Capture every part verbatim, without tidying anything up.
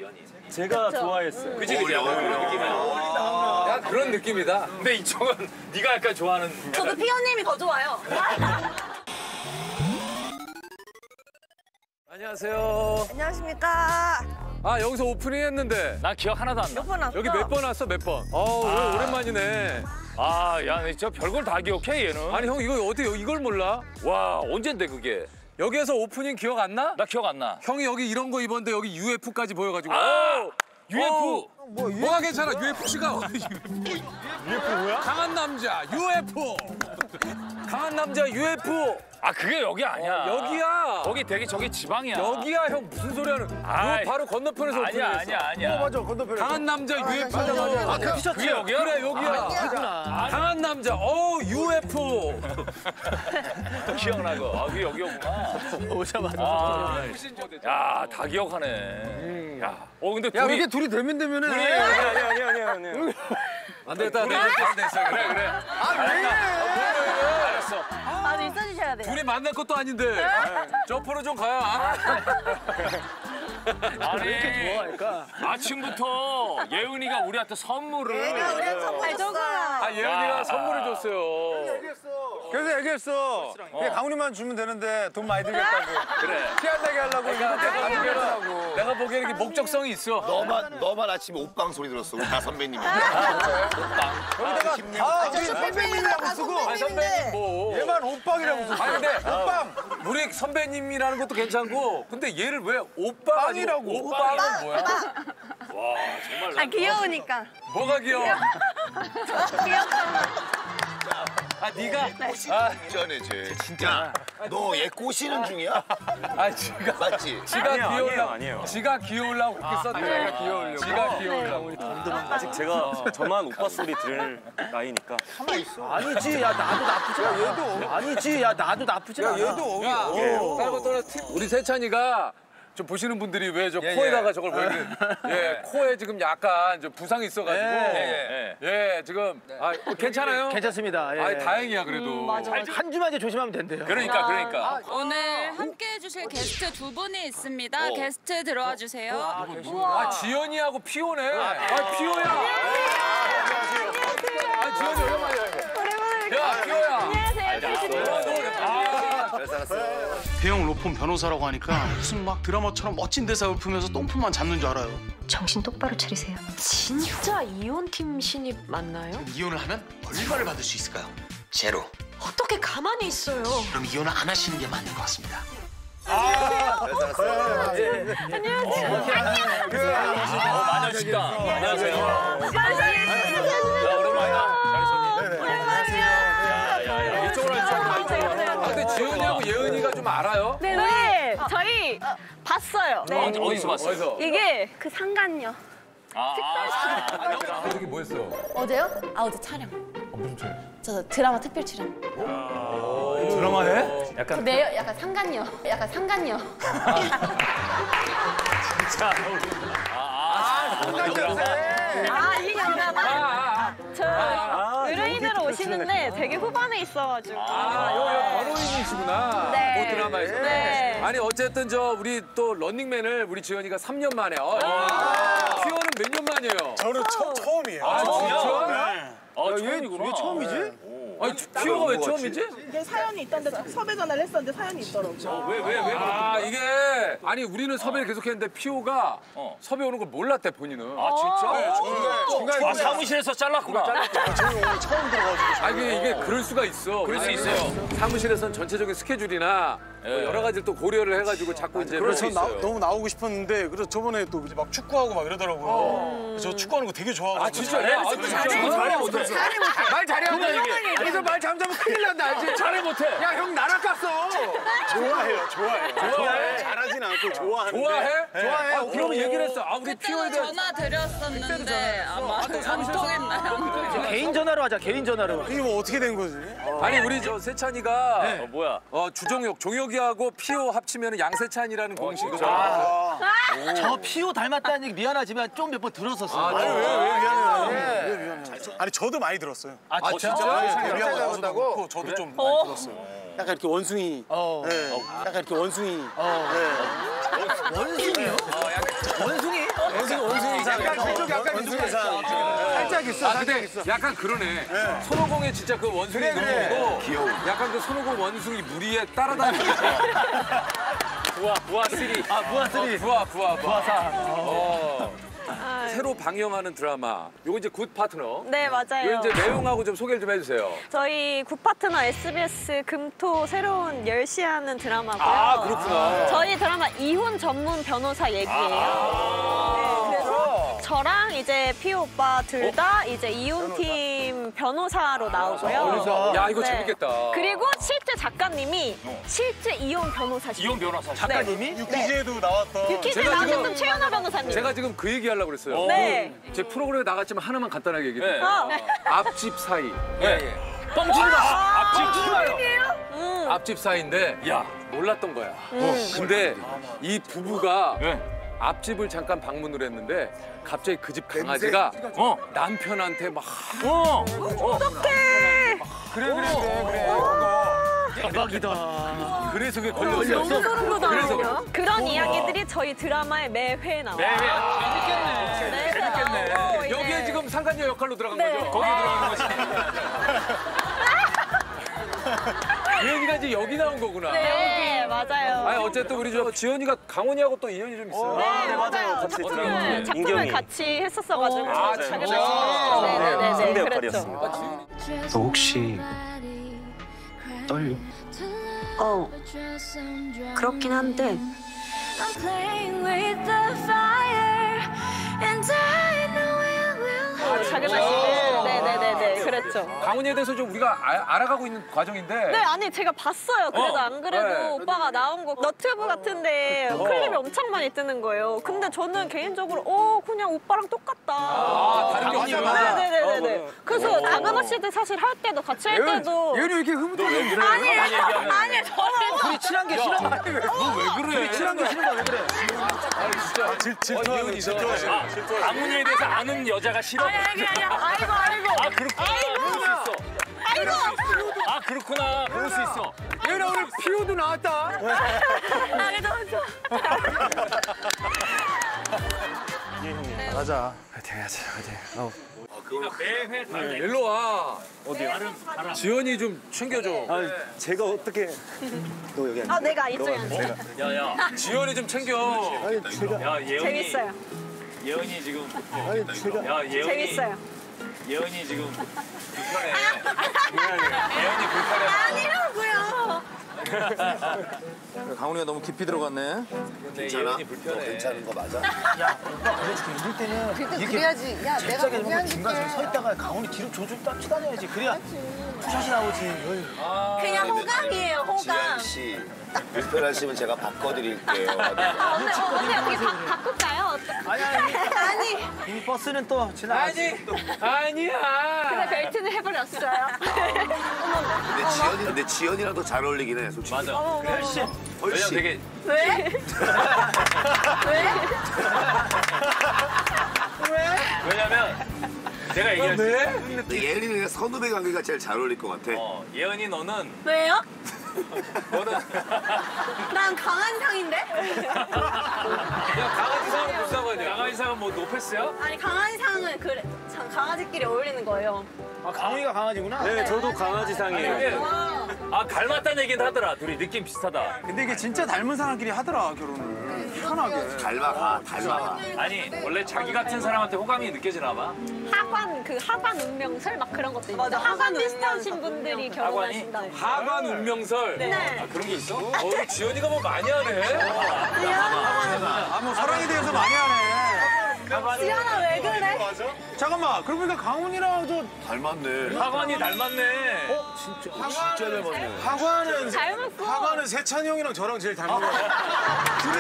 제가 좋아했어요. 그치 그치. 그런 느낌이야. 야 그런 느낌이다. 근데 이쪽은 네가 약간 좋아하는. 저도 피오님이 더 좋아요. 안녕하세요. 안녕하십니까. 아 여기서 오프닝 했는데. 나 기억 하나도 안 나. 몇 번 왔어? 여기 몇 번 왔어 몇 번? 어 아. 오랜만이네. 아, 야, 저 별걸 다 기억해 얘는. 아니 형 이거 어떻게 이걸 몰라? 와, 언젠데 그게? 여기에서 오프닝 기억 안 나? 나 기억 안 나. 형이 여기 이런 거 입었는데 여기 유에프까지 보여가지고. 아, 유에프. 어, 뭐, 뭐가 괜찮아? 유에프씨가 어디? 유에프 뭐야? 강한 남자 유에프. 강한 남자 유에프. 아, 그게 여기 아니야. 어, 여기야. 거기 되게 저기 지방이야. 여기야 형 무슨 소리 하는? 아이. 너 바로 건너편에서 아니야, 오픈했어. 아니야, 아니야. 어, 맞아, 건너편에. 강한 남자 유에프. 맞아, 맞아. 아, 그 티셔츠. 그게 여기야? 그래 여기야. 아, 강한 남자. 어 유에프. 기억나고. 아, 그게 여기였구나. 오자마자. 아, 야, 다 기억하네. 음. 야, 어 근데 야, 둘이 이게 둘이 되면 되면은. 둘이 아니, 아니, 아니, 아니, 아니. 안 되겠다. 안 되겠다. 안 됐어. 그래 그래. 아, 왜 이래? 알았어. 아, 있어주셔야 돼요. 둘이 만날 것도 아닌데. 저프로 좀 가야. 아니, 왜 이렇게 좋아할까? 아침부터 예은이가 우리한테 선물을. 내가 우리한테 선물 줬어. 아 예은이가 야. 선물을 줬어요. 그래서 얘기했어. 그냥 강훈이만 주면 되는데 돈 많이 들겠다고. 그래. 티 안 나게 하려고 이거 내가 내가 보기에는 하더라고. 내가 보기에는 이게 목적성이 있어. 너만 너만 아침에 옷방 소리 들었어. 우리 다 선배님이. 여기다가 아, 우리 선배님이라고 쓰고 아니 선배님 뭐. 얘만 옷방이라고 쓰고. 아니 근데 옷방. 우리 선배님이라는 것도 괜찮고 근데 얘를 왜 오빠 빵이라고. 오빠는 뭐야? 아, 귀여우니까. 뭐가 귀여워? 귀엽잖아. 아 네가 아, 전에 쟤 진짜 너 얘 꼬시는 중이야? 아 지가 맞지? 지가 아니에요, 귀여우려고 아니에요, 아니에요. 지가 귀여우려고 그렇게 썼대. 내가 귀여우려고. 지가 귀여우려고. 아직 제가 저만 오빠 소리 들을 나이니까. 아니지, 야 나도 나쁘지 않아. 얘도 아니지, 야 나도 나쁘지 않아. 얘도 야, 다른 떠나 우리 세찬이가 좀 보시는 분들이 왜 저 코에다가 저걸 보이는 예 코에 지금 약간 좀 부상이 있어가지고 예. 예 지금 아 괜찮아요? 괜찮습니다. 예. 아 다행이야 그래도. 한 주만 이제 조심하면 된대요. 그러니까 그러니까. 오늘 함께 해주실 게스트 두 분이 있습니다. 게스트 들어와 주세요. 아 지연이하고 피오네. 아 피오야. 아 지연이 오랜만이야. 야 피오야. 안녕하세요. 대형 로펌 변호사라고 하니까 무슨 막 드라마처럼 멋진 대사 읊으면서 똥품만 잡는 줄 알아요. 정신 똑바로 차리세요. 진짜 이혼팀 신입 맞나요? 이혼을 하면 얼마를 받을 수 있을까요? 제로. 어떻게 가만히 있어요? 그럼 이혼을 안 하시는 게 맞는 것 같습니다. 어, 마녀 식당. 안녕하세요. 야, 오랜만이다. 이쪽으로 이쪽으로 이쪽으로. 아 근데 지연이하고 예은이가 좀 알아요? 네, 네. 저희 봤어요. 네. 어디, 어디서 봤어? 어디서? 이게 그 상간녀. 아, 아, 어저께 뭐 했어? 어제요? 아, 어제 촬영. 무슨 촬영? 저 드라마 특별 출연. 드라마 해? 약간 네, 약간 상간녀. 약간 상간녀. 진짜. 아, 이게 아니라 저 아, 의뢰인으로 오시는데 되게 후반에 있어가지고. 아, 여기 변호인이시구나. 네. 그 드라마에서. 네. 아니 어쨌든 저 우리 또 런닝맨을 우리 지연이가 삼 년 만에. 어, 피오는 몇 년 만이에요? 저는 처, 처음이에요. 아, 진짜? 아, 얘, 처음이구나. 왜 처음이지? 아니 피오가 왜 처음이지? 이게 사연이 있던데 섭외 전화를 했었는데 사연이 있더라고요. 왜, 왜, 왜? 아 이게 아니 우리는 섭외를 계속했는데 피오가 어. 섭외 오는 걸 몰랐대 본인은. 아, 진짜? 네, 중간에 아, 사무실에서 잘랐구나. 저희 오늘 처음 들어가지고. 아 이게 이게 그럴 수가 있어. 그럴 수 아니, 있어요. 사무실에선 전체적인 스케줄이나 뭐 예. 여러 가지를 또 고려를 해가지고 자꾸 이제 그래서 그럴 수 나, 있어요. 너무 나오고 싶었는데 그래서 저번에 또 이제 막 축구하고 막 이러더라고요. 저 축구하는 거 되게 좋아하고. 아 진짜? 야, 아, 진짜? 잘해 못해. 잘해 못해. 말 잘해 한다 이게. 여기서 말 잠자면 큰일 난다 알지? 잘해 못해. 야 형 나락 갔어. 좋아해요, 좋아해요. 좋아해? 잘하진 않고 좋아하는데. 좋아해? 좋아해. 아, 그러면 얘기를 했어. 아 우리 피오에 그때도 대한. 전화 드렸었는데 아마 안 통했나요? 개인 전화로 하자. 개인 전화로. 이게 뭐 어떻게 된 거지? 아니 우리 저 세찬이가 어, 뭐야? 어 주종혁 종혁이하고 피오 합치면 양세찬이라는 공식이죠. 저 피오 닮았다는 얘기 미안하지만 좀 몇 번 들었었어요. 아, 왜, 왜 미안해요? 왜 미안해요? 아니 저도 많이 들었어요. 아, 아 진짜? 우리하고 나와서도 그렇고 저도 좀 많이 들었어요. 약간 이렇게 원숭이. 어. 네. 약간 이렇게 원숭이. 어. 네. 원숭이요? 원숭이? 약간 그쪽 약간 있어. 살짝 있어. 아 근데 약간 그러네. 손오공의 진짜 그 원숭이 너무 귀여워. 약간 그 손오공 원숭이 무리에 따라다니는. 부하 부하 쓰리. 아 부하 쓰리. 부하 부하 부하사. 어. 새로 방영하는 드라마. 요거 이제 굿 파트너. 네, 맞아요. 요 이제 내용하고 좀 소개를 좀 해주세요. 저희 굿파트너 에스비에스 금토 새로운 열 시 하는 드라마고요. 아, 그렇구나. 저희 드라마 이혼 전문 변호사 얘기예요. 아 네, 그래서 저랑 이제 피오 오빠 둘 다 이제 이혼팀 변호사로 나오고요. 야, 이거 네. 재밌겠다. 그리고 실제 작가님이 실제 이혼 변호사시죠. 이혼 변호사. 작가님이? 유퀴즈에도 나왔던. 유퀴즈에 제가 나오셨던 지금- 최연아 변호사님. 제가 지금 그 얘기 하려고 그랬어요. 네. 제 프로그램에 나갔지만 하나만 간단하게 얘기해. 어. 앞집 사이. 네. 뻥치지 마. 앞집 마요. 음. 앞집 사이인데 야. 몰랐던 거야. 음. 근데 이 부부가 네. 앞집을 잠깐 방문을 했는데 갑자기 그 집 강아지가 어. 남편한테 막 어. 어떡해. 그래 그래 그래 그래 대박이다. 그래서 그게 너무 걸렸어요. 소름 돋아요. 그래서 그런 이야기들이 저희 드라마에 매회 나와요. 매회. 재밌겠네. 네, 재밌겠네. 나오고 여기에 이제- 지금 상간녀 역할로 들어간 네. 거죠? 거기에 들어가는 거지. 예은이가 이제 여기 나온 거구나. 네, 맞아요. 아니 어쨌든 우리 저 지연이가 강원이하고 또 인연이 좀 있어요. 네, 맞아요. 같이 작품을, 들어갔죠. 작품을 인경이. 같이 했었어가지고. 아, 자기가 진짜? 찍었어요. 네네네. 상대 그랬죠. 역할이었습니다. 너 혹시 떨려? 어, 그렇긴 한데 아, 자기가 네, 네네네네. 그랬죠. 강원이에 대해서 좀 우리가 아- 알아가고 있는 과정인데. 네, 아니 제가 봤어요. 그래도 어, 안 그래도 네. 오빠가 나온 거 너튜브 같은데 클립이 엄청 많이 뜨는 거예요. 근데 저는 개인적으로 어 그냥 오빠랑 똑같다. 아, 다른 게 없구나. 네네네네. 그래서 다가마 씨도 사실 할 때도 같이 할 때도 예은이 왜 이렇게 흐뭇하게 그래? 아니 아니 저는 둘이 친한 게 싫어. 너왜 그래? 둘이 친한 게 싫은 거야 왜 그래? 진짜 질, 질투하는 질투하시네. 질투하시네. 강훈이에 대해서 아는 여자가 싫어. 아니 아니 아니 아이고 아이고 아 그렇구나. 그럴 수 있어. 아이고 아 그렇구나. 그럴 수 있어. 예은아 오늘 피오도 나왔다. 아이고 맞아. 화이팅 해야지. 화이팅. 어. 그러니까 매회 다른 애. 일로 와. 어디? 지연이 좀 챙겨줘. 제가 어떻게. 너 여기 아 내가 이쪽에 앉아. 야야. 지연이 좀 챙겨. 아니, 제가. 야 예은이. 재밌어요. 예은이 지금. 아니, 제가. 야 예은이. 재밌어요. 예은이 지금 불편해. 예은이 불편해. 아니라고요. 강훈이가 너무 깊이 들어갔네. 근데 괜찮아? 예은이 너 불편해. 괜찮은 거 맞아? 이럴 때는 그래도 그래야지. 야, 내가 잽싸게 이런 거 고민한 중간에 서 있다가 강훈이 뒤로 조준 딱 치다녀야지. 그래야 투샷이 나오지. 그냥 호감이에요, 호감. 지현 씨, 불편하시면 제가 바꿔드릴게요. 아, 오늘 어, 언니 어떻게 바, 바꿀까요? 아니 아니. 아니. 이미 버스는 또 지나가지. 아니야. 근데 벨트는 해버렸어요. 근데 지현이, 근데 지현이랑 더 잘 어울리긴 해, 솔직히. 맞아. 훨씬. 왜냐면 훨씬. 되게 왜? 왜? 왜냐면 내가 얘기할 때 근데 예은이는 그냥 선후배 관계가 제일 잘 어울릴 것 같아. 어, 예은이 너는 왜요? 너는 난 강한 상인데? 야 강아지 상은 불쌍하냐? 강아지 상은 뭐 노패스야? 아니 강한 상은 그래 참 강아지끼리 어울리는 거예요. 아 강훈이가 강아지구나. 네, 저도 강아지 상이에요. 이게 아 닮았다는 얘기는 하더라. 둘이 느낌 비슷하다. 근데 이게 진짜 닮은 사람끼리 하더라 결혼을. 편하게. 닮아가, 닮아가. 아니 원래 자기 같은 사람한테 호감이 느껴지나 봐. 하관 그 하관 운명설 막 그런 것도 있고 맞아, 하관 하관 비슷하신 분들이 결혼하신다. 하관 운명설. 네. 아 그런 게 있어? 어 지연이가 뭐 많이 하네. 아뭐 사랑에 대해서 많이 하네. 지연아 왜 그래? 잠깐만. 그러고 보니까 강훈이랑도 닮았네. 하관이 닮았네. 진짜, 진짜 닮았네. 하관은. 닮았고. 하관은 세찬이 형이랑 저랑 제일 닮은 거 같아. 둘이.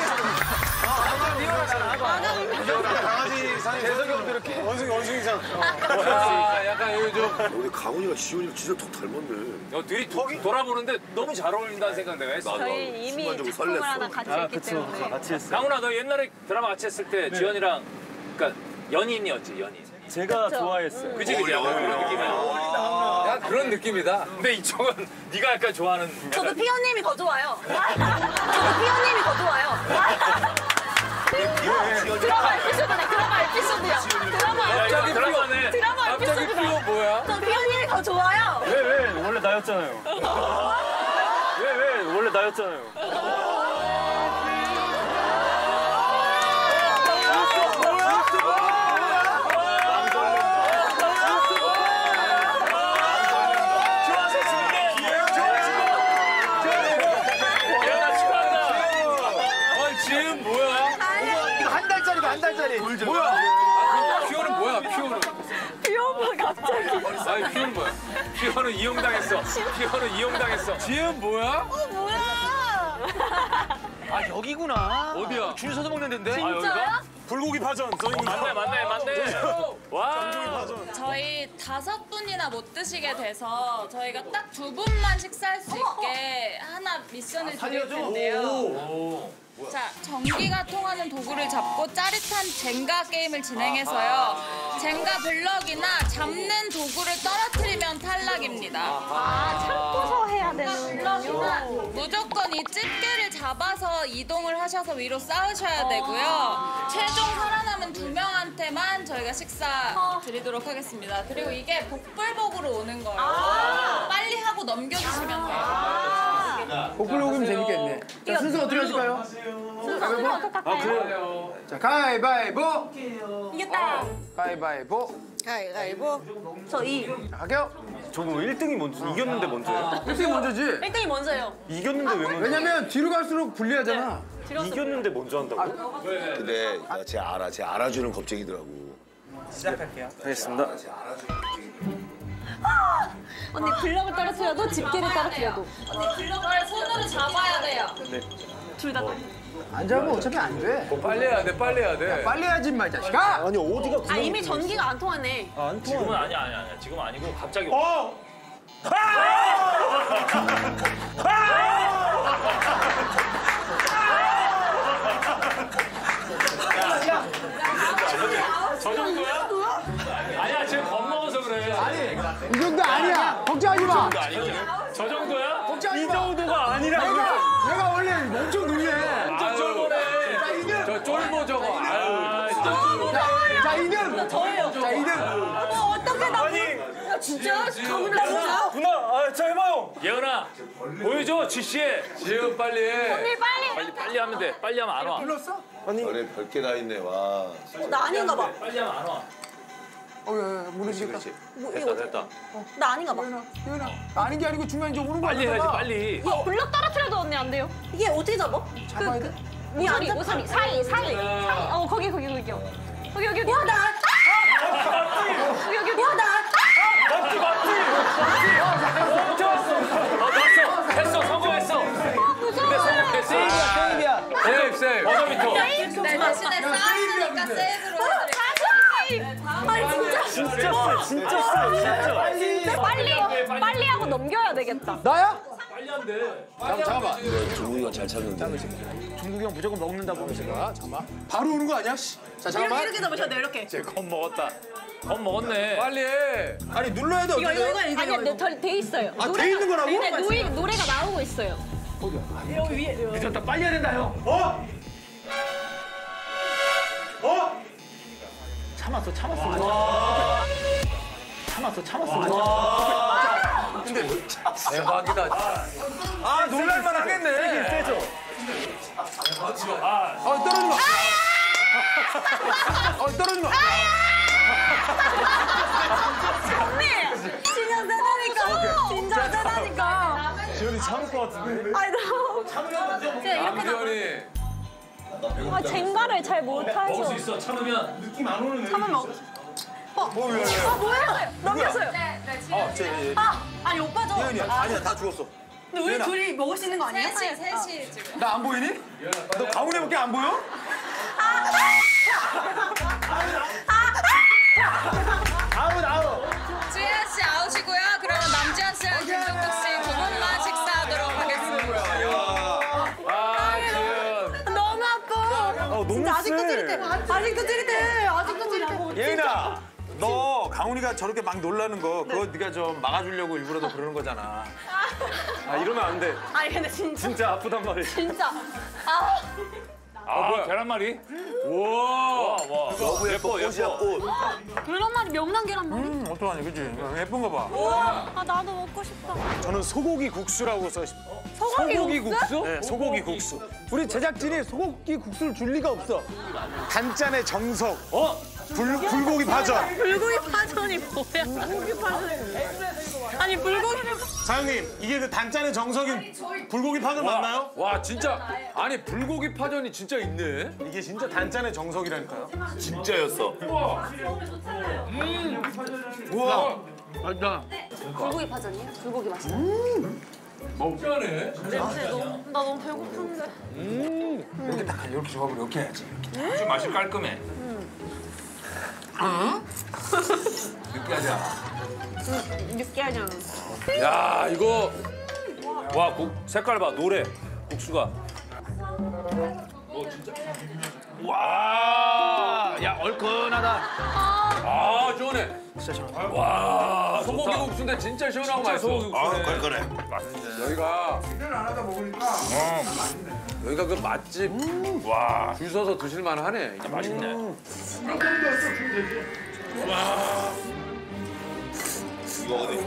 강아지 상이 재석이 형도 이렇게. 원숭이, 원숭이상. 아 약간 여기 좀. 근데 강훈이가 지현이랑 진짜 턱 닮았네. 어, 둘이 도, 돌아보는데 너무 잘 어울린다는 생각 내가 했어. 저희 이미 순간적으로 작품을 설렜어. 하나 같이 했기 때문에. 같이 했어요. 강훈아 너 옛날에 드라마 같이 했을 때 지연이랑 그러니까 연인이었지 연인. 제가 좋아했어요. 그치 그치 약간 그런 느낌이야. 야 그런 느낌이다. 근데 이쪽은 네가 약간 좋아하는. 저도 피어님이 더 좋아요. 저도 피어님이 더 좋아요. 드라마 에피소드네, 드라마 에피소드야. 나였잖아요. 왜, 왜? 원래 나였잖아요. 지금 뭐야? 이거 한 달짜리가 한 달짜리. 뭐야? 아, 퓨어는 뭐야? 퓨어는. 퓨어가 갑자기. 아니 퓨어는 뭐야? 퓨어는 이용당했어. 퓨어는 이용당했어. 지금 뭐야? 어, 뭐야? 아 여기구나. 어디야? 줄 서서 먹는 데인데. 진짜야? 불고기 파전 써있는 맞네, 맞네, 맞네. 와. 저희 다섯 분이나 못 드시게 돼서 저희가 딱 두 분만 식사할 수 있게 하나 미션을 드릴 텐데요. 자, 전기가 통하는 도구를 잡고 짜릿한 젠가 게임을 진행해서요. 젠가 블럭이나 잡는 도구를 떨어뜨리면 탈락입니다. 아, 참고서 해야 되는군요. 무조건 이 집게를 잡아서 이동을 하셔서 위로 쌓으셔야 되고요. 최종 살아남은 두 명한테만 저희가 식사 드리도록 하겠습니다. 그리고 이게 복불복으로 오는 거예요. 빨리 하고 넘겨주시면 돼요. 복불복이면 재밌겠네. 자, 순서 어떻게 하실까요? 순서 어떡할까요? 자, 가위바위보. 이겼다. 가위바위보. 가위바위보. 저 이. 하겨. 저거 일 등이 먼저, 이겼는데 먼저요? 일 등이 먼저지. 일 등이 먼저예요. 이겼는데 왜 먼저? 왜냐면 뒤로 갈수록 불리하잖아. 이겼는데 먼저 한다고? 근데 나 쟤 알아. 쟤 알아주는 겁쟁이더라고. 알겠습니다. 언니 블럭을 떨어뜨려도 집게를 떨어뜨려도. 언니 블럭을 손으로 잡아야 돼요. 둘 다. 안 잡으면 어차피 안 돼. 빨리 해야 돼, 빨리 해야 돼. 빨리 하지 마, 이 자식아. 아니, 어디가 아, 이미 전기가 안 통하네. 아, 안 통해. 지금은 아니야, 아니야, 아니야. 지금 아니고 갑자기. 어! 저 정도야? 아니야, 지금 겁먹어서 그래. 아니, 이 정도 아니야. 걱정하지 마. 저 정도야? 걱정하지 이 마. 정도가 아니라고. 내가, 내가 원래 엄청 놀래. 저 쫄보네. 저 쫄보 저거. 아유, 진짜 쫄보. 자, 이 등. 저예요. 자, 이 등. 어머, 어떡해, 나. 아니, 야, 진짜? 가문을 진짜? 누나, 아, 자, 해봐요. 예은아, 보여줘, 지시해. 지금 빨리 해. 언니, 빨리. 빨리, 빨리 하면 돼. 빨리 하면 안 와. 불렀어? 별에 별게 다 있네. 와. 어, 나 아닌가 봐. 빨리 하면 안 와. 어, 야, 야, 모르시겠다. 뭐, 됐다, 이거 됐다. 나 아닌가 봐. 예은아, 예은아. 아닌 게 아니고 중요한 게 오는 거야. 빨리 해야지, 빨리. 이거 블럭 떨어뜨려도 언니 안 돼요. 이게 어떻게 잡아? 잡아야 돼. 모서리, 모서리. 사이, 사이. 사이. 어, 거기, 거기, 거기요. 거기, 여기, 여기. 와, 나. 여기, 여기, 여기. 와, 나. 맞지, 맞지. 어, 됐어. 됐어, 성공했어. 근데 성공해, 세이브야, 세이브야. 세이브, 세이브. 버저비터. 네, 대신에 쌓았으니까 세이브로 해드릴게요. 아니, 진짜. 진짜 쎄, 진짜 쎄, 진짜. 진짜 빨리, 빨리 하고 넘겨야 되겠다. 나야? 빨리 안 돼. 잠깐, 잠깐만. 중국이가 잘 찾는데. 중국이 형 무조건 먹는다고 제가. 잠깐만. 바로 오는 거 아니야? 씨. 자, 잠깐만. 이렇게 잡으셔야 돼, 이렇게. 겁 먹었다. 겁 먹었네. 빨리 해. 아니, 눌러야 돼, 어떻게 돼? 아니야, 네, 저, 돼 있어요. 아, 돼 있는 거라고? 네, 노래, 노래가 나오고 있어요. 미쳤다, 빨리 해야 된다, 형. 어? 어? 참았어, 참았어. 참았어, 참았어. 근데 대박이다. 아, 놀랄만 하겠네. 세죠? 어, 떨어진 거. 어, 떨어진 거. 언니! 진짜 세다니까. 진짜 세다니까. 지현이 참을 것 같은데? 아니, 너. 진짜 이렇게 남편이. 아, 젠가를 잘 못하셔. 먹을 수 있어, 참으면. 느낌 안 오는 애. 참으면 어. 어, 뭐, 왜, 왜? 아, 뭐야? 넘겼어요. 네, 네, 지금. 아, 쟤, 아, 아니, 오빠죠. 혜연이야. 아니야, 다 죽었어. 근데 우리 둘이 먹을 수 있는 거 아니에요? 셋이, 셋이 지금. 나 안 보이니? 너 가훈이밖에 안 보여? 아웃, 아웃. 지현 씨 아웃이고요. 그러면 남지현 씨랑 김종국 씨 두 분만 식사하도록 하겠습니다. 아, 지금. 너무 아파. 아, 너무 진짜 아직도 쎄. 찌릿해. 아직도 찌릿해. 아직도 찌릿해. 예은아, 너 가훈이가 저렇게 막 놀라는 거 그거 네가 좀 막아주려고 일부러 더 그러는 거잖아. 아, 이러면 안 돼. 아니, 근데 진짜. 진짜 아프단 말이야. 진짜. 아. 아, 계란말이? 우와, 와. 너무 예뻐, 예뻐. 계란말이 명란 계란말이? 음, 어떡하니, 그치? 예쁜 거 봐. 우와, 아 나도 먹고 싶다. 저는 소고기 국수라고 써 있습니다. 소고기, 국수? 네, 소고기 국수. 우리 제작진이 소고기 국수를 줄 리가 없어. 단짠의 정석. 어? 불, 불고기 파전. 불고기 파전이 뭐야? 불고기 파전. 아니 불고기를. 사장님, 이게 그 단짠의 정석인 불고기 파전 맞나요? 와 진짜 아니 불고기 파전이 진짜 있네. 이게 진짜 단짠의 정석이라니까요. 진짜였어. 우와. 맞다. 불고기 파전이에요? 불고기 맛있어요? 먹자네. 냄새 너무 나 너무 배고픈데. 이렇게 딱 이렇게 조합을 이렇게 해야지. 아주 맛이 깔끔해. 느끼하지 않아. 느끼하지 않아. 야, 이거. 와, 국, 색깔 봐, 노래. 국수가. 어, 진짜. 와, 야, 얼큰하다. 아, 시원해. 진짜 시원해. 와, 소고기 좋다. 국수인데 진짜 시원하고 맛있어. 아, 걸걸해. 여기가 여기가 그 맛집 와, 줄 서서 드실 만하네. 이게 맛있네. 이거 어디?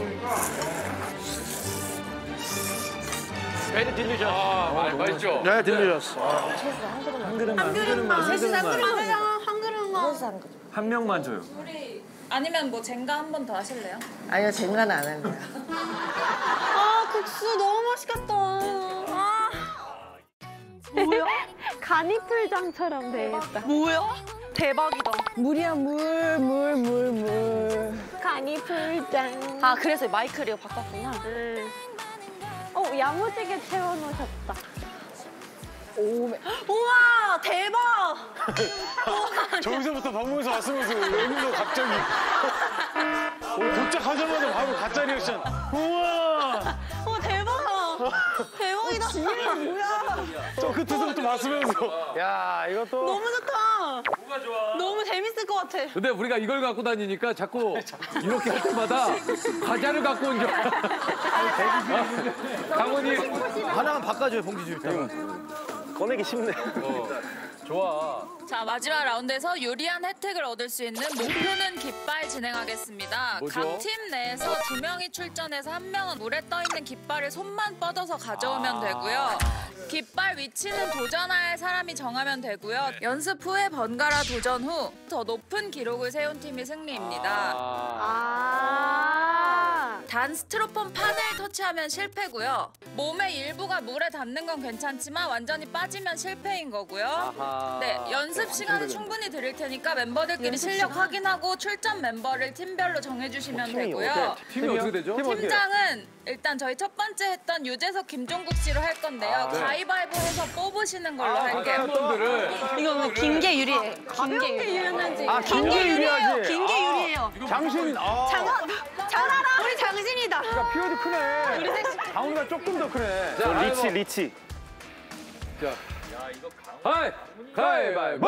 배드 딜리셔. 아, 맛- 맛있죠? 네, 들리셨어. 한 그릇만. 셋이 한 그릇만. 한 그릇만. 한 명만 줘요. 우리 아니면 뭐 젠가 한 번 더 하실래요? 아니요, 젠가는 안 합니다. 아 국수 너무 맛있겠다. 아. 뭐야? 간이풀장처럼 돼 있다. 뭐야? 대박이다. 물이야 물, 물, 물, 물. 간이풀장. 아 그래서 마이크를 바꿨구나. 응. 어 야무지게 채워놓으셨다. 오, 우와 대박. 저기서부터 방문에서 왔으면서 여기서 갑자기. 오, 도착하자마자 바로 가짜 리액션. 우와! 어 대박. 대박이다. 뭐야? 저 끝에서부터 봤으면서. 야, 이것도. 너무 좋다. 뭐가 좋아? 너무 재밌을 것 같아. 근데 우리가 이걸 갖고 다니니까 자꾸 이렇게 할 때마다 과자를 갖고 온 줄 알아. 강훈이 하나만 바꿔줘요, 봉지 줄 때. 꺼내기 쉽네. 좋아. 자, 마지막 라운드에서 유리한 혜택을 얻을 수 있는 목표는 깃발 진행하겠습니다. 뭐죠? 각 팀 내에서 두 명이 출전해서 한 명은 물에 떠 있는 깃발을 손만 뻗어서 가져오면 아. 되고요. 깃발 위치는 도전할 사람이 정하면 되고요. 연습 후에 번갈아 도전 후 더 높은 기록을 세운 팀이 승리입니다. 아. 단 스티로폼 판을 터치하면 실패고요. 몸의 일부가 물에 닿는 건 괜찮지만 완전히 빠지면 실패인 거고요. 네, 연습 시간은 충분히 드릴 테니까 멤버들끼리 실력 확인하고 출전 멤버를 팀별로 정해주시면 되고요. 팀이 어떻게 되죠? 팀장은 일단 저희 첫 번째 했던 유재석, 김종국 씨로 할 건데요. 가위바위보 해서 뽑으시는 걸로 할게요. 분들을 이거 뭐 긴 게 유리해. 긴 게 유리해. 아, 긴게 유리하지. 긴 게 유리해요. 장신. 아, 장하라 우리 장신이다. 피어도 크네. 강훈이가 조금 더 크네. 자, 리치, 리치. 자, 하이, 가위바위보.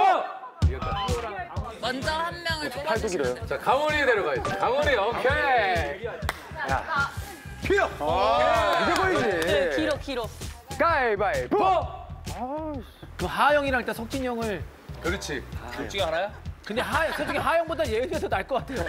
먼저 한 명을 뽑아주시면 돼요. 자, 강훈이 데려가야지. 강훈이 오케이. 피어. 아, 이제 보이지. 네, 길어 길어. 가위바위보. 그 하영이랑 일단 석진이 형을. 그렇지. 둘 중에 하나야? 근데 하, 솔직히 하영보다 예은이가 더 나을 것 같아요.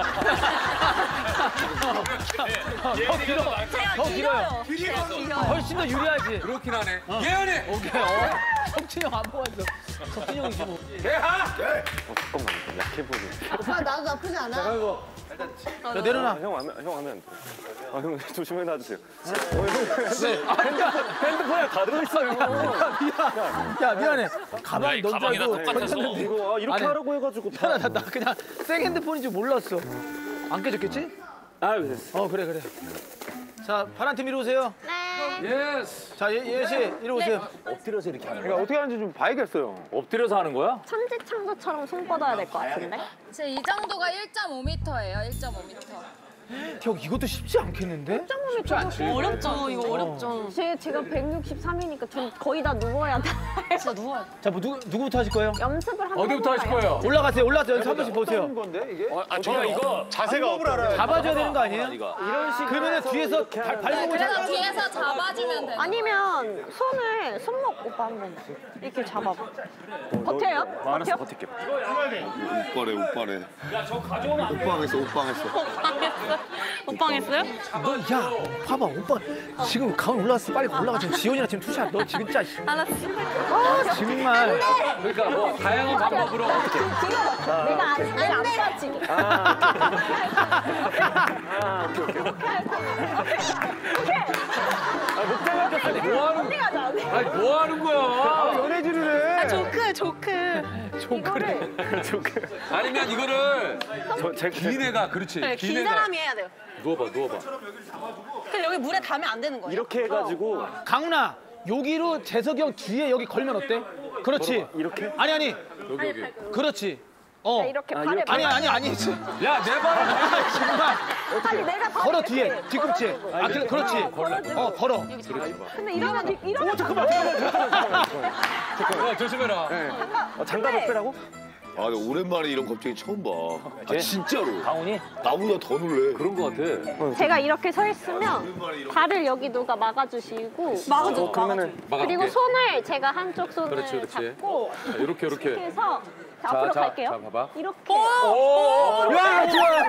더 길어. 더 길어요. 훨씬 더 유리하지. 그렇긴 하네. 예은이. 오케이. 어. 석진이 형 안 뽑았어. 석진이 형이지 뭐. 대하. 잠깐만, 약해 보여. 오빠 나도 나쁘지 않아. 자, 내려놔. 형 하면, 형 하면 안 돼. 아, 형 조심해 놔주세요. 어, 형, 핸드폰, 핸드폰에 다 들어있어요. 야, 미안해. 가방이 넌 줄 가방이 다 알고 똑같아서. 던졌는데. 이거 아, 이렇게 아니, 하라고 해가지고. 나, 나, 나 그냥 생 핸드폰인 줄 몰랐어. 안 깨졌겠지? 아, 됐어. 어, 그래, 그래. 자, 파란 팀 이리 오세요. 예스. 자, 예, 예은 씨, 이리 오세요. 엎드려서 이렇게 하는 그러니까 어떻게 하는지 좀 봐야겠어요. 엎드려서 하는 거야? 천지창조처럼 손 뻗어야 될 것 같은데? 제 이 정도가 일 점 오 미터예요. 일 점 오 미터. 형 이것도 쉽지 않겠는데? 쉽지 않지. 어렵죠. 이거 어렵죠. 제, 제가 백육십삼이니까 전 거의 다 누워야 돼. 진짜 누워야 돼. 자, 뭐 누구 누구부터 하실 거예요? 연습을 한번 어디부터 하실 거예요? 올라가세요. 올라가서 연습 한 번씩 보세요. 아, 제가 이거 자세가 없어요. 잡아줘야 되는 거 아니에요? 이런 식. 그러면은 뒤에서 발, 발목을 그래서 잡. 뒤에서 잡아주면 돼. 아니면 손을 손목 오빠 한번 이렇게 잡아봐. 버텨요? 알았어, 버텨? 버틸게. 오빠래 오빠래. 야저 가져오면 안 돼. 오빵했어 오빵했어. 오빵했어요? 너, 야, 봐봐, 오빠 지금 가운 올라왔어. 빨리 올라가. 지금 지원이랑 지금 투샷. 너 지금 진짜. 알았어. 아, 정말. 그러니까 뭐 다양한 방법으로 어떻게? 뒤로 버텨. 내가 안, 내가 안 빠지게. 아, 오케이, 오케이. 아니 뭐 하는? 어디 가자, 어디. 아니 뭐 하는 거야? 연애질을 해. 조크, 조크. 조크래. 아니면 이거를 저, 제, 긴 애가 그렇지. 네, 긴 사람이 해야 돼요. 누워봐 누워봐. 근데 여기 물에 닿으면 안 되는 거예요. 이렇게 해가지고 강훈아, 여기로 재석이 형 뒤에 여기 걸면 어때? 그렇지. 이렇게? 아니 아니. 여기 여기. 그렇지. 어. 이렇게 아, 발에 아니 아니 아니. 야 내 발을 아, 정말. 아니 내가 발을 걸어 이렇게 뒤에. 이렇게 뒤꿈치. 걸어주고. 아, 그, 그렇지. 걸어주고. 어, 걸어. 근데 이러면 이러면 잠깐만. 야 조심해라. 어, 장갑을 빼라고? 아 근데 오랜만에 이런 겁쟁이 처음 봐. 아 진짜로. 강훈이? 나보다 더 놀래. 그런 거 같아. 제가 이렇게 서 있으면 발을 여기 누가 막아주시고 막아줘. 어, 그러면은 막아볼게. 그리고 손을 제가 한쪽 손을 그렇지, 그렇지. 잡고 자, 이렇게 이렇게. 이렇게 해서 자, 자, 앞으로 자, 갈게요. 자, 봐봐. 이렇게 오! 야, 좋아.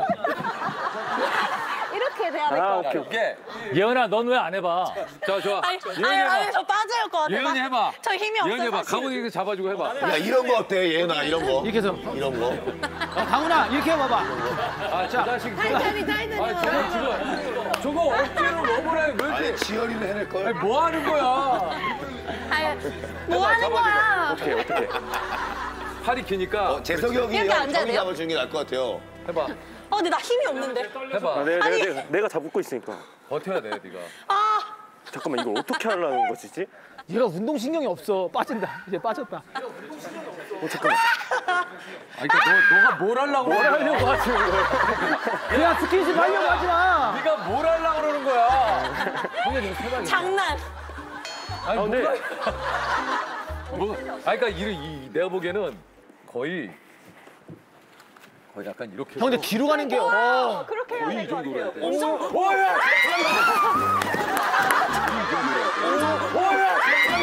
이렇게 돼야 될 아, 것 오케이, 같아요. 오케이. 예은아 넌 왜 안 해봐? 자 좋아. 아니, 예은이 아니, 해봐. 아니, 저 빠질 것 같아요. 예은이 해봐. 저 힘이 없어요. 예은이 해봐. 사실. 강훈이 이렇게 잡아주고 해봐. 야 이런 거 어때 얘나 이런 거. 이렇게 해서. 이런 거. 어, 강훈아, 이렇게 해봐봐. 아, 저 자식. 타이타닉, 타이타닉. 아, 저거 지금 저거 억지로 먹으래. 왜 이렇게? 아니 지연이는 해낼 걸. 아니, 뭐 하는 거야? 아니, 뭐 하는 거야? 어떻게, 어떻게. 팔이 기니까. 어, 재석이 형이 이렇게 형 앉아야 형이 돼요? 잡아주는 게 나을 것 같아요. 해봐. 어, 근데 나 힘이 없는데. 해봐. 아, 내가, 아니. 내가, 내가, 내가 잡고 있으니까. 버텨야 돼, 네가. 아, 잠깐만, 이걸 어떻게 하려는 것이지? 얘가 운동신경이 없어. 빠진다. 이제 빠졌다. 어, 잠깐만. 아, 그러니까 너 너가 뭘 하려고? 뭘 그러는 거야? 하려고 하시는 거예요? 그냥 스킨십 하려고 하지 마. 네가 뭘 하려고 그러는 거야? 형님 좀 해봐. 장난. 아니, 아, 근데- 뭐, 아, 그러니까 이, 이 내가 보기에는 거의 거의 약간 이렇게. 형, 근데 뒤로 가는 게. 어. 그렇게 해야 될 것 같아요. 엄청. 오야. 오야.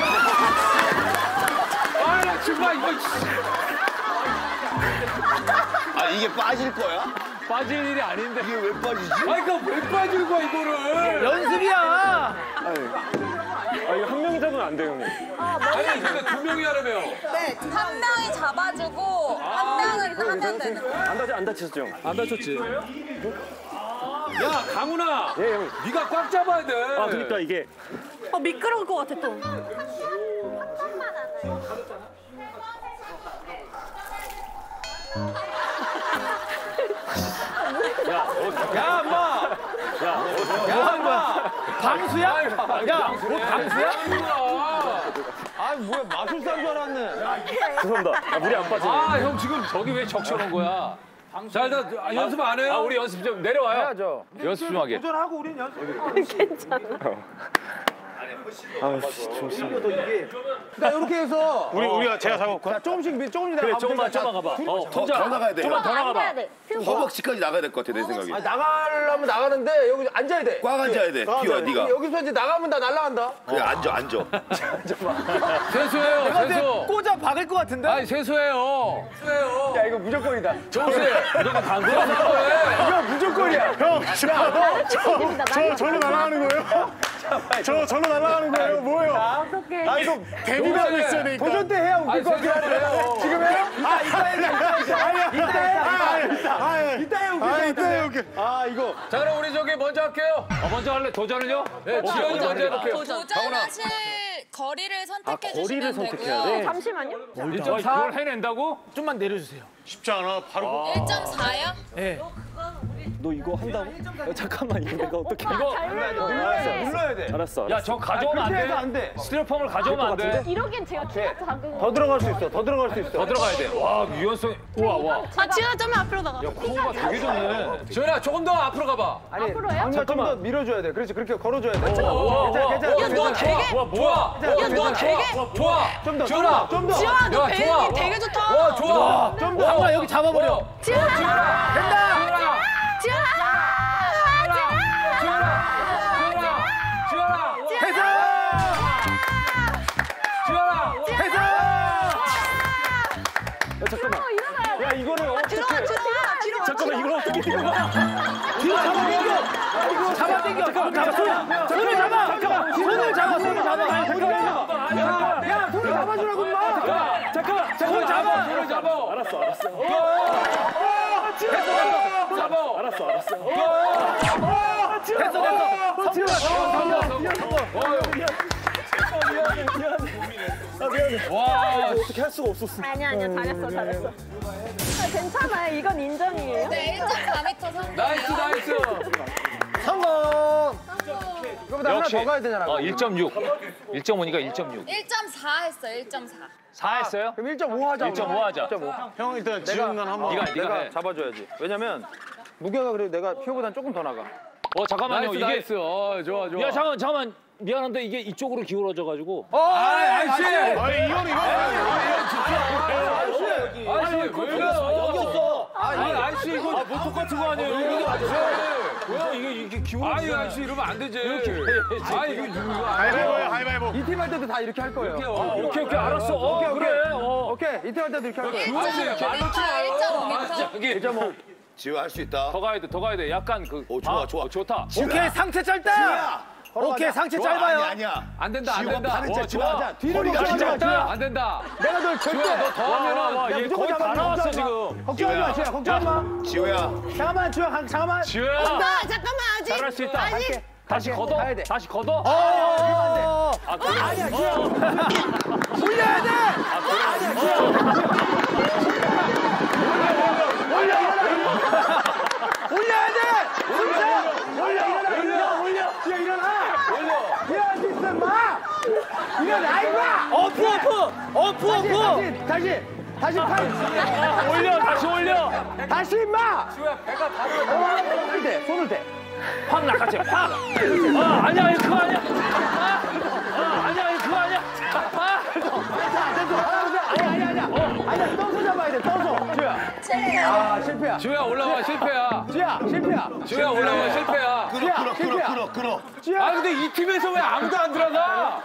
아, 나 정말 이거 아 이게 빠질 거야? 빠질 일이 아닌데. 이게 왜 빠지지? 아, 그러니까 왜 빠지는 거야 이거를? 연습이야. 아, 이거 한 명이 잡으면 안 돼요, 형님. 아니, 근데 두 명이 하려면. 네, 한 명이 잡아주고 한 명은 하면 되는 거야. 안 다치, 안 다치셨죠? 안 다쳤지? 야, 강훈아. 예, 형. 네가 꽉 잡아야 돼. 아, 그러니까 이게. 어, 미끄러울 것 같아, 또. 야, 엄마. 야, 야, 엄마. 방수야? 야, 뭐 방수야? 아, 뭐야, 마술사인 줄 알았네. 죄송합니다. 아, 물이 안 빠지네. 아, 형 지금 저기 왜 적셔놓은 거야? 자, 일단 아, 연습 안 해요? 아 우리 연습 좀 내려와요. 해야죠. 연습 좀 하게. 도전하고 우린 연습. 아, 씨, 좋습니다. 그러니까 이렇게 해서. 우리, 우리가 제가 잡았고. 자, 조금씩 밀- 조금씩 그래 내가 조금만 조금만 가봐. 어, 더, 혼자 더 나가야 돼. 조금만 더 나가봐. 해야 돼. 허벅지까지 나가야 될 것 같아 내 생각에. 아니, 나가려면 나가는데 여기 앉아야 돼. 꽉 앉아야 돼. 꽉 비워 앉아야 돼. 네가. 여기서 이제 나가면 다 날아간다. 그래 앉아 앉아. 세수해요, 내가 이제 세수. 꽂아 박을 것 같은데? 아니, 세수해요. 세수해요. 야, 이거 무조건이다. 정수해. 무조건 간 거야. 이거 무조건이야. 형, 저, 절로 날아가는 거예요? 저 절로 날아가는 거예요? 뭐예요? 어떡해. 아, 이거 데뷔하고 있어야 되니까. 도전 때 해야 웃길 아니, 것 같긴 한데. 세수해요. 지금 해요? 아, 이따 해, 이따 해. 이따 해. 이따 해, 웃길 것 아, 같아. 이따 해요. 아, 이거. 자, 그럼 우리 저기 먼저 할게요. 어, 먼저 할래? 도전을요? 네, 지현이 먼저 해볼게요. 도전하실 거리를 선택해 아, 거리를 주시면 선택해야 되고요. 돼? 잠시만요. 일 점 사. 그걸 해낸다고? 좀만 내려주세요. 쉽지 않아. 바로. 일 점 사요? 예. 너 이거 한다고? 야, 잠깐만 이거 내가 어떻게 이거 눌러야 돼. 눌러야 돼. 알았어. 야, 저 가져오면 안 돼. 안 돼. 스티로폼을 가져오면 안 돼. 이러기엔 제가 키가 작은 더 들어갈 수 있어. 더 들어갈 수 있어. 더 들어가야 돼. 와, 유연성. 우와, 와. 아, 지현아 좀만 앞으로 나가. 야, 코어가 되게 좋네. 지현아, 조금 더 앞으로 가봐. 아니, 앞으로요? 좀더 밀어줘야 돼. 그렇지, 그렇게 걸어줘야 돼. 와, 와, 괜찮아, 와. 괜찮아. 야, 너 되게. 와, 좋아. 야, 너 되게. 좋아. 좀 더, 지현아. 좀 더. 지현아, 너 야, 배우기 좋아. 되게 좋다. 와, 좋아. 좀 더. 잠깐만, 여기 잡아버려. 지현아. 지현아. 된다. 지현아. 지현아. 해서! 지현아! 해서! 야 잠깐만. 야 이거를 어떻게? 들어와, 들어와, 들어와. 잠깐만 이걸 어떻게 들어? 뒤로 잡아당겨! 잡아당겨! 잠깐만, 잡아! 손을 잡아! 잠깐만! 손을 잡아! 손을 잡아! 야, 야, 손을 잡아주라고, 임마! 잠깐만. 손을 잡아! 손을 잡아. 알았어 알았어. 됐어. 잡아. 알았어 알았어. 됐어, 됐어! 지현아, 미안해 미안해. 아 미안해. 와, 어떻게 할 수가 없었어. 아니야, 아니야. 잘했어, 잘했어. 아, 괜찮아요. 이건 인정이에요. 네, 일 점 사 미터 성공. 나이스, 나이스. 성공! 이거보다 하나 더 가야 되잖아. 어, 일 점 육. 일 점 오니까 일 점 육. 일 점 사 했어, 일 점 사. 사 했어요? 그럼 일 점 오 하자. 일 점 오 하자. 형 일단 지훈 건 한번 네가 내가 네가 해. 잡아줘야지. 왜냐면 무게가 그래도 내가 표보단 조금 더 나가. 어, 잠깐만요. 나이스, 이게 나이스. 어, 좋아, 좋아. 야, 잠깐만, 잠깐만. 미안한데 이게 이쪽으로 기울어져 가지고. 어, 아이, 아이씨. 아니 이건 이거. 아이씨, 왜 그래요? 여기였어. 아니, 아이씨, 이거 아, 뭐 똑같은 거 아니에요? 이게 뭐야? 이게 이게 기울어. 아니, 아이씨, 이러면 안 되지. 이렇게. 아, 이거 이거. 가위바위보야, 가위바위보. 이 팀 할 때도 다 이렇게 할 거예요. 이렇게, 어, 오케이, 오케이, 알았어. 어, 오케이, 그래. 오케이. 어. 오케이. 이 팀 할 때도 이렇게 할 거예요. 아이씨, 말로 치 마요. 일 점 오 미터. 저기 일 점 오. 지우 할 수 있다. 더 가야 돼, 더 가야 돼. 약간 그. 오, 좋아, 아, 좋아. 어, 좋다. 오케이, 상체 짧다. 오케이, 상체 짧아요. 아니야, 아니야. 안 된다, 안 지우가 된다. 팔을 어, 잡지 좋아. 마. 뒤로 허리가 넘어가지 진짜 마, 지우야. 안 된다. 내가 널 절대. 지우야, 너더 와, 와, 하면은. 와, 얘 무조건 거의 다 잡아, 나왔어, 걱정하지 마. 지금. 걱정하지 마, 지우야. 걱정하지 마. 지우야. 잠깐만, 지우야. 한- 잠깐만. 지우야. 아, 잠깐만, 아직. 잘할 수 있다. 갈게. 다시 갈게. 걷어. 가야 돼. 다시 걷어. 어, 안 돼. 아, 그래. 아니야, 지우야. 올려야 돼. 아니야, 지우야. 올려, 올려야 돼. 진짜. 올려, 일어나, 올려, 올려. 지우야, 일어나. 올려. 일어날 수 있어, 마. 일어나, 임마. 어프, 어프. 어프, 어프. 다시, 다시, 다시 팔. 올려, 다시 올려. 다시, 임마. 지우야, 배가 바로. 손을 대, 손을 대. 팍 낚아채. 팍. 아, 아니야, 이거 그거 아니야. 아, 아, 아니야, 이거 그거 아니야. 아, 됐어, 됐어. 아니야, 아니야, 아니야. 아니야, 떠서 잡아야 돼, 떠서. 지우야. 아, 실패야. 지우야, 올라와, 실패야. 지우야, 실패야. 지우야, 올라와, 실패야. 끌어, 끌어, 끌어, 끌어, 끌어. 지우야. 아, 근데 이 팀에서 왜 아무도 안 들어가?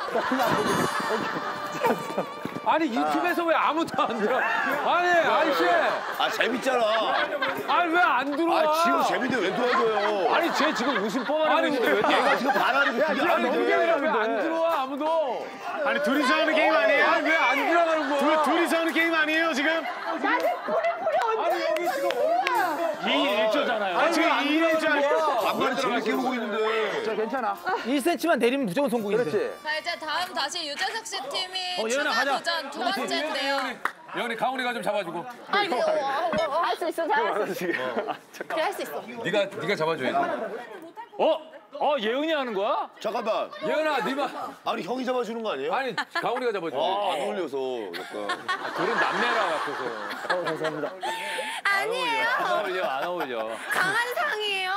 아니, 이 팀에서 왜 아무도 안 들어? 아니, 아이씨. 아, 재밌잖아. 아니, 왜 안 들어와? 아, 지우 재밌는데 왜 도와줘요? 아니, 쟤 지금 웃음 뽑아내고 아니, 있는데 왜 얘가 얘가 지금 반하는 거 그게 지우야, 너무 아닌데. 재밌어. 왜안 들어와, 아무도? 아니, 둘이서 하는 게임 아니에요? 아니, 왜 안 들어가는 거야? 둘이서 하는 게임 아니에요, 지금? 아니, 여기 지금 이 일 일조잖아요. 아니, 지금 이 일조 반말이 재밌게 보고 있는데. 저 괜찮아. 일 센티미터만 내리면 무조건 성공인데. 그렇지. 자, 이제 다음 다시 유재석 씨 팀이 어, 예은아, 추가 가자. 도전 두 번째인데요. 여기 가훈이가 좀 잡아주고. 아이고, 할 수 있어, 잘할 수 있어. 그래, 할 수 있어. 네가 네가 잡아줘야지. 어? 어, 예은이 하는 거야? 잠깐만. 예은아, 네가 아니, 형이 잡아주는 거 아니에요? 아니 가훈이가 잡아줘. 아, 안 어울려서 약간. 그런 남매라 같아서. 어, 감사합니다. 아니에요. 안 어울려, 안 어울려. 강한 상이에요.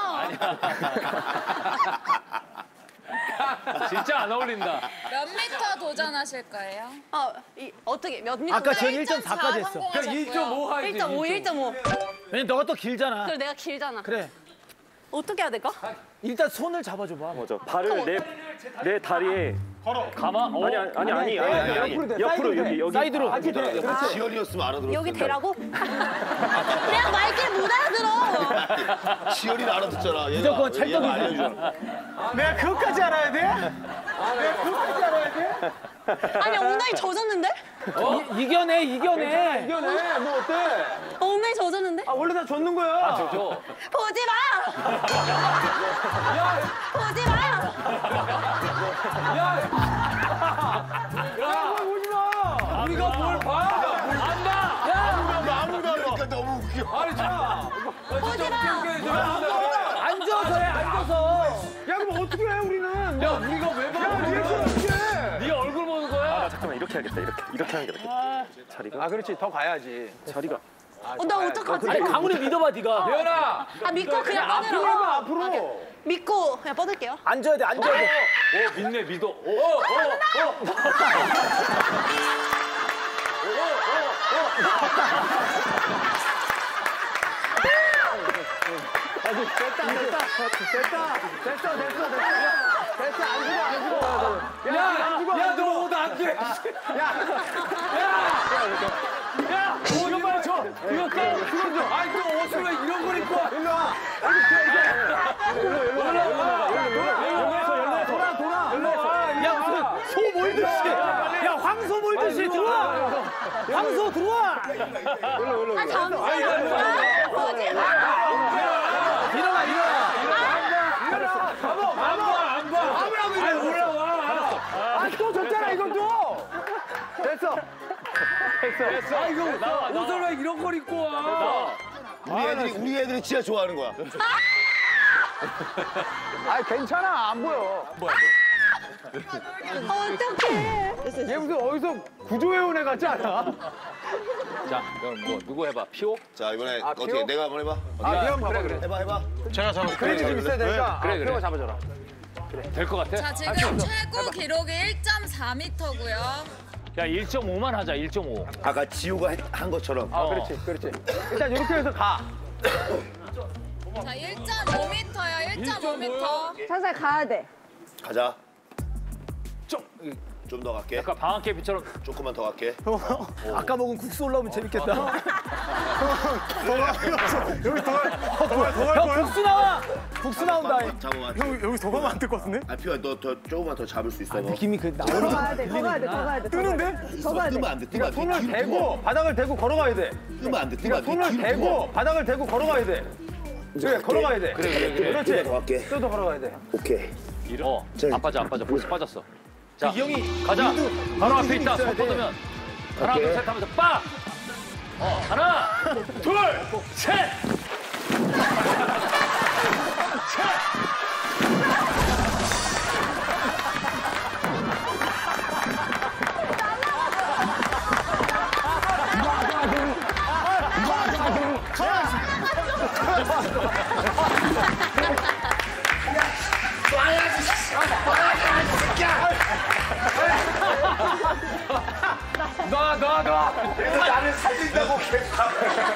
진짜 안 어울린다. 몇 미터 도전하실 거예요? 어, 이, 어떻게, 몇 미터? 아까 전 일 점 사까지 했어. 그냥 일 점 오 하지. 일 점 오, 일 점 오. 왜냐면 너가 또 길잖아. 그래, 내가 길잖아. 그래. 어떻게 해야 될까? 일단 손을 잡아줘봐. 맞아. 발을 내 내 다리에 가마? 어? 아니 아니 아니 아니 아니 아니, 아니. 옆으로 돼, 옆으로 사이드로 돼. 여기 여기 사이드로. 여기 그렇지. 그렇지. 지연이었으면 알아들었을 여기 텐데. 대라고? 내가 말귀를 못 알아들어. 지연이는 알아듣잖아. 얘가, 무조건 찰떡이지. 얘가 알려줘. 내가 그것까지 알아야 돼? 내가 그것까지 알아야 돼? 아니, 엉덩이 젖었는데? 이, 이겨내, 이겨내. 이겨내. 뭐 어때? 엉덩이 젖었는데? 아, 원래 다 줬는 거야. 아, 저죠. 보지 마! 보지 마! 야, 야, 보지 마. 우리가 뭘 봐? 안 봐. 아무도 안 그러니까 너무 웃겨. 아니 자. 보지 마! 웃겨, 웃겨, 웃겨. 이렇게 하겠다. 이렇게 이렇게 하는 게 낫겠다. 자리가. 아 그렇지 더 가야지. 자리가. 어, 나 어떡하지? 아니 강훈이 믿어봐 네가. 예은아. 아, 믿고 그냥 앞으로 뻗으라고? 해봐 앞으로. 믿고 그냥 뻗을게요. 앉아야 돼 앉아야 돼. 오 믿네 믿어. 오, 오, 오. 아니 됐다 됐다 됐다 됐어 됐어 됐어. 됐어 안 죽어 안 죽어. 야, 야, 너 옷 안 돼. 야, 오, 이거 빨리 줘. 이거 껴. 이거 줘. 아니, 또 옷을 왜 이런 걸 입고 와? 일로 와. 일로 일로 일로 일로 돌아 돌아. 일로 와. 야 무슨 소 몰듯이. 야 황소 몰듯이 들어와. 황소 들어와. 일로 일로. 아, 잠시만. 뭐지? 일어나 일어나. 일어나. 가봐 가봐. 안 봐. 아무라고 이래 올라와. 아또 졌잖아 이것도. 됐어. 됐어. 됐어. 아, 이거 옷을 왜 이런 걸 입고 와? 우리 애들이 우리 애들이 진짜 좋아하는 거야. 아 괜찮아 안 보여. 어떡해. 얘 무슨 어디서 구조해온 애 같지 않아? 자, 그럼 뭐 누구 해봐? 피오? 자 이번에 아, 어떻게 피오? 내가 한번 해봐. 아 그럼 그래 그래. 해봐 해봐. 제가 잡아. 그림이 좀 있어야 되니까. 그래, 아, 그래. 표가 잡아줘라. 될 것 같아? 자 지금 최고 기록이 일 점 사 미터고요. 야 일 점 오만 하자. 일 점 오. 아까 지우가 했- 한 것처럼. 아 그렇지 그렇지. 일단 이렇게 해서 가. 자 일 점 오 미터요. 일 점 오 미터. 살살 가야 돼. 가자. 좀 좀 더 갈게. 약간 방학개비처럼. 조금만 더 갈게. 아까 먹은 국수 올라오면 재밌겠다. 여기 더 갈 더 갈 형 거야? 국수 나와. 국수 나온다. 잡아봐. 형 여기 더 가면 안 될 것 같은데? 아 피오야 너 더 조금만 더 잡을 수 있어. 너. 느낌이 그 나오는 더 가야 돼. 더 가야 돼. 더 가야 돼. 뜨는데? 더 가야 돼. 뜨면 안 돼. 뜨면 안 돼. 손을 뒤로 대고 바닥을 대고 걸어가야 돼. 뜨면 안 돼. 뜨면 안 돼. 손을 뒤로 대고 바닥을 대고 걸어가야 돼. 그래 걸어가야 돼. 그래 그래 그래. 그렇지. 더 갈게. 또 더 걸어가야 돼. 오케이. 어. 안 빠져 안 빠져. 벌써 빠졌어. 자, 이 형이 가자. 바로 앞에 힘이 있다. 있어야 손 돼. 뻗으면. 하나 둘 셋 하면서 빠. 어 하나 둘 셋. 놔, 놔, 놔. 나를 살린다고 계속.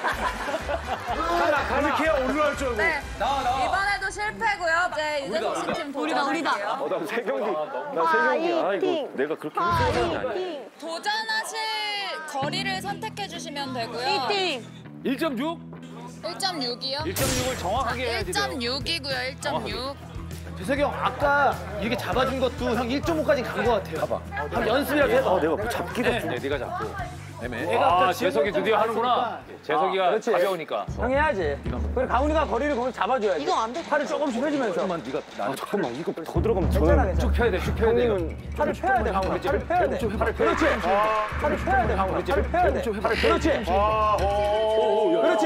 이렇게 올라갈 줄 알고. 네. 이번에도 실패고요. 이제 유재석 씨팀 도전할게요. 어, 나 세 경기. 나 세 경기. 아 이거 내가 그렇게 힘든 사람이 아니야. 도전하실 거리를 선택해 주시면 되고요. 팅 일 점 육? 일 점 육이요? 일 점 육을 정확하게 해야지. 일 점 육이고요. 일 점 육. 재석이 형 아까 이렇게 잡아준 것도 형 일 점 오까지 간 것 같아요. 봐봐. 한 연습이라도 해봐. 아 내가 그 잡기가 좀. 네, 네가 잡고. 애가 아, 아까 재석이 지금 드디어 하는구나. 재석이가 그렇지. 가벼우니까. 형 해야지. 그래 가훈이가 거리를 거기서 잡아줘야지. 이거 안 돼. 팔을 조금씩 펴주면서. 잠깐만 네가. 아 잠깐만 이거 더 들어가면 괜찮아 저는 괜찮아. 쭉 펴야 돼, 쭉 펴야 돼. 형님은 팔을 펴야 돼 가훈아. 팔을 펴야 돼. 팔을 그렇지. 팔을 펴야 돼 가훈아. 팔을 펴야 돼. 팔을 그렇지. 그렇지. 그렇지,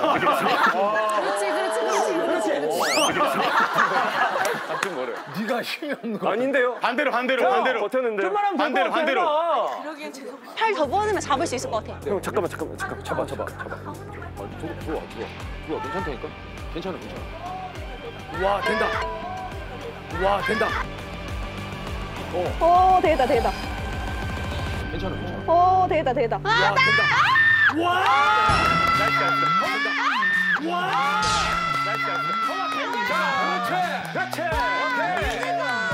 그렇지, 그렇지. 그렇지. 같은 거를. 네가 힘이 없는 거. 아닌데요? 반대로 반대로 반대로. 버텼는데. 좀만 하면 반대로, 반대로. 팔 더 뻗으면 잡을 수 있을 것 같아. 형 잠깐만 잠깐만 잠깐 잡아 잡아 잡아. 아, 들어, 들어와, 들어와. 들어와, 괜찮다니까? 괜찮아, 괜찮아. 와 된다. 와 된다. 오, 되다, 되다. 괜찮아, 괜찮아. 오, 되다, 되다. 아, 와 된다. 와. 와. 그렇지. 오케이.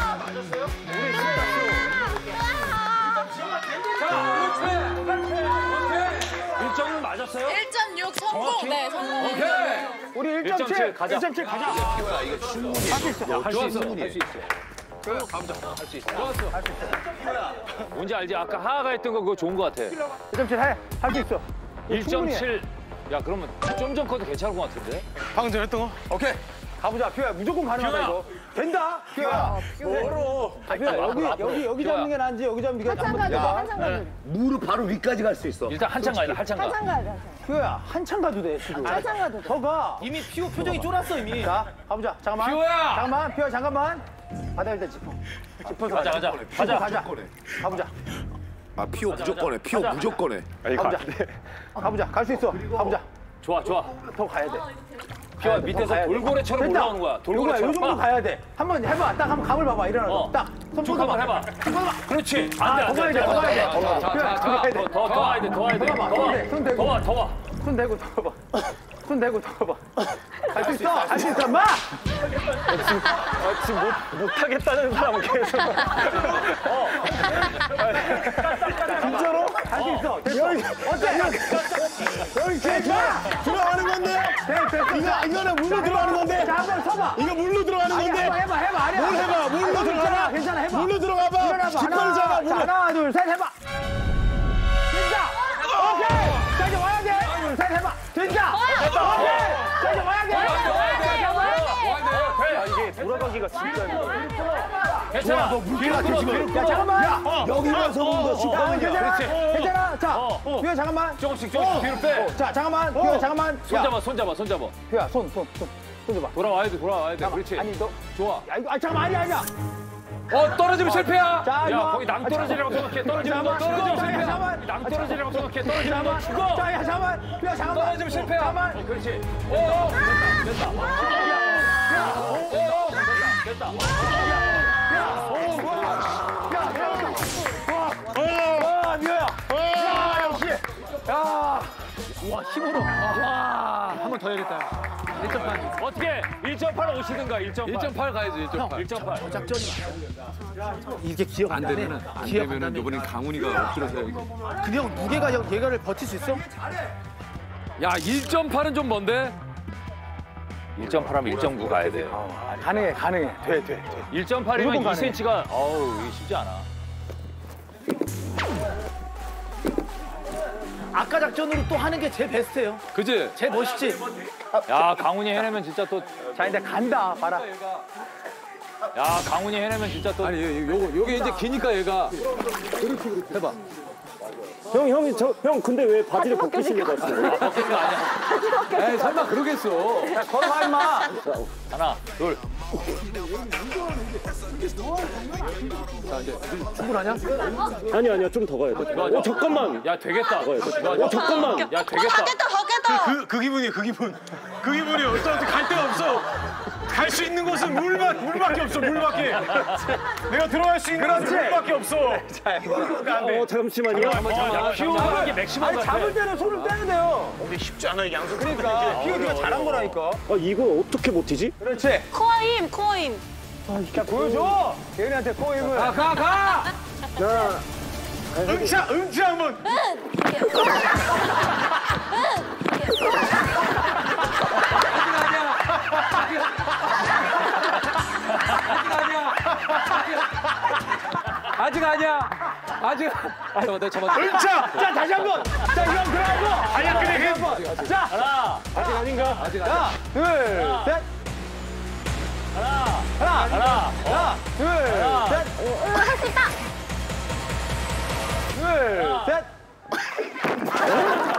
일 점 육 맞았어요? 일 점 육 성공. 네, 성공. 오케이. 우리 일 일 점 점 칠 칠 가자. 일 점 칠 가자. 피오야 이거 충분히. 할 수 있어. 할 수 있어, 충분히. 할 수 있어. 그래, 가보자. 할 수 있어. 좋았어. 뭔지 알지? 아까 하하가 했던 거 그거 좋은 거 같아. 일 점 칠 해. 할 수 있어. 일 점 충분히 해. 칠. 야, 그러면 좀 전 거도 괜찮을 것 같은데? 방금 전에 했던 거? 오케이. 가보자. 피오야 무조건 가능하다 피오야. 이거. 된다. 피오야. 멀어. 아, 피오야 여기 앞으로. 여기 여기 피오야. 잡는 게 나은지 여기 잡는 게 한참 나은지. 가도 돼, 한참 가도 돼. 무릎 바로 위까지 갈 수 있어. 일단 한참 가야 돼, 한참 가. 한참 가야 돼, 한참. 피오야 한참 가도 돼 지금. 한참 가도 돼. 더 가. 이미 피오 표정이 쫄았어 이미. 자 가보자. 잠깐만. 피오야. 잠깐만. 피오야 잠깐만. 바닥 일단 짚어. 짚어서 가자, 가자. 가자. 가자. 가자. 가보자. 아 피오 무조건 해. 피오 무조건 해. 가보자. 가보자. 갈 수 있어. 가보자. 좋아, 좋아. 더 가야 돼. 피와 밑에서 돌고래처럼 됐다. 올라오는 거야. 이거야. 돌고래처럼. 이 정도 가야 돼. 한번 해봐. 딱 한번 감을 봐봐. 일어나서. 어. 딱. 손 쭉 뻗어봐. 한번 해봐. 그렇지. 아, 안 돼, 더 안 돼. 가야 돼. 더 가야 돼. 자, 자, 자, 자, 더, 더, 더 와야 돼, 더 와야 돼. 더 와봐. 더 와. 손 대고. 더 와, 더 와. 손 대고 더 봐봐. 손 대고 더 봐봐. 할 수 있어. 할 수 있어. 마! 지금 못, 못하겠다는 사람은 계속. 진짜로? 할 수 있어. 됐어. 어때? 여기 됐어. 들어가는 건데. 됐어. 됐어. 이거 이거는 물로 들어가는 건데. 자, 한번 서봐. 이거 물로 들어가는 아니, 건데. 해봐, 해봐, 해봐. 아니야. 뭘 해봐? 물로 아니, 들어가라. 괜찮아, 괜찮아. 해봐. 물로 들어가봐. 일어나봐. 뒷발을 잡아. 하나, 물로. 자, 하나, 둘, 셋 해봐. 진짜. 오케이. 자, 이제 와야 돼. 하나, 둘, 셋 해봐. 진짜. 오케이. 자, 이제 와야 돼. 와야 돼, 와야 돼. 아, 이게 돌아가기가 진짜 힘들어. 괜찮아. 너 물기가 지금. 야, 잠깐만. 여기 와서 너 야, 죽방이야. 괜찮아. 괜찮아. 자, 어, 어. 휘야 잠깐만. 조금씩, 조금씩 뒤로 빼. 자, 잠깐만. 휘야 잠깐만. 손 야, 잡아, 손 잡아, 손 잡아. 휘야 손, 손, 손. 손 줘봐. 돌아와야 돼, 돌아와야 돼. 그렇지. 아니, 너. 좋아. 야, 이거, 아, 잠깐만. 아니야, 아니야. 어, 떨어지면 실패야. 자, 야, 이거. 거기 낭 떨어지라고 생각해. 떨어지면 너 잠깐만. 떨어지면 죽어. 실패야. 잠깐만. 낭 떨어지라고 생각해. 떨어지면 너 죽어. 자, 야, 잠깐만. 휘야 잠깐만. 떨어지면 실패야. 잠깐만. 어, 그렇지. 오, 오. 됐다. 야, 오, 오. 됐다. 와, 미호야. 야, 역시. 야. 와, 힘으로. 와, 한 번 더 해야겠다. 일 점 팔. 어떻게? 일 점 팔 오시든가 일 점 팔. 일 점 팔 가야지, 일 점 팔. 일 점 팔. 이게 기억 안 되면은, 안 되면은 이번엔 강훈이가 엎드려서 해야겠다. 근데 형 무게가 형 얘가를 버틸 수 있어? 야, 일 점 팔은 좀 먼데? 일 점 팔 하면 일 점 구 가야 돼요. 아, 가능해, 가능해. 돼, 돼, 돼. 일 점 팔이면 무조건 이 센티미터가 어우, 이게 쉽지 않아. 아까 작전으로 또 하는 게 제일 베스트예요. 그지? 제일 멋있지. 야, 강훈이 해내면 진짜 또. 자, 이제 간다. 봐라. 야, 강훈이 해내면 진짜 또. 아니, 요거, 요게 이제 기니까 얘가. 해봐. 형, 형이 저, 형 근데 왜 바지를 벗기시려고 하시는 거예요? 에이, 설마 그러겠어. 야, 걸어봐, 임마. 하나, 둘. 자, 이제. 충분하냐? 아니, 아니야, 좀 더 가야 돼. 어, 잠깐만. 야, 되겠다. 어, 잠깐만. 야, 되겠다. 그, 그 기분이야, 그 기분. 그 기분이야. 어떤 갈 데가 없어. 갈 수 있는 곳은 물밖, 물밖에 없어, 물밖에. 내가 들어갈 수 있는 곳은 물밖에 없어. 어, 잠시만요. 야, 피오가 이게 맥시멈 아니, 같아. 잡을 때는 손을 떼면 돼요. 근데 쉽지 않아, 이 양손. 그러니까. 피오 네가 잘한 거라니까. 아, 이거 어떻게 버티지? 그렇지. 코어 힘, 코어 힘. 자, 보여줘. 대현이한테 코어 힘을. 가, 가, 가! 응차, 응차 한 번. 아직 아니야. 아직. 잠깐만, 내가 잡았다. 응차. 자, 다시 한 번. 자, 이거 한번 들어가고. 아니야, 그래, 한 번. 자, 하나, 아직 아닌가? 아직 하나, 아니야. 둘, 셋. 하나, 하나, 하나. 하나, 둘, 셋. 할 수 있다. 둘, 셋.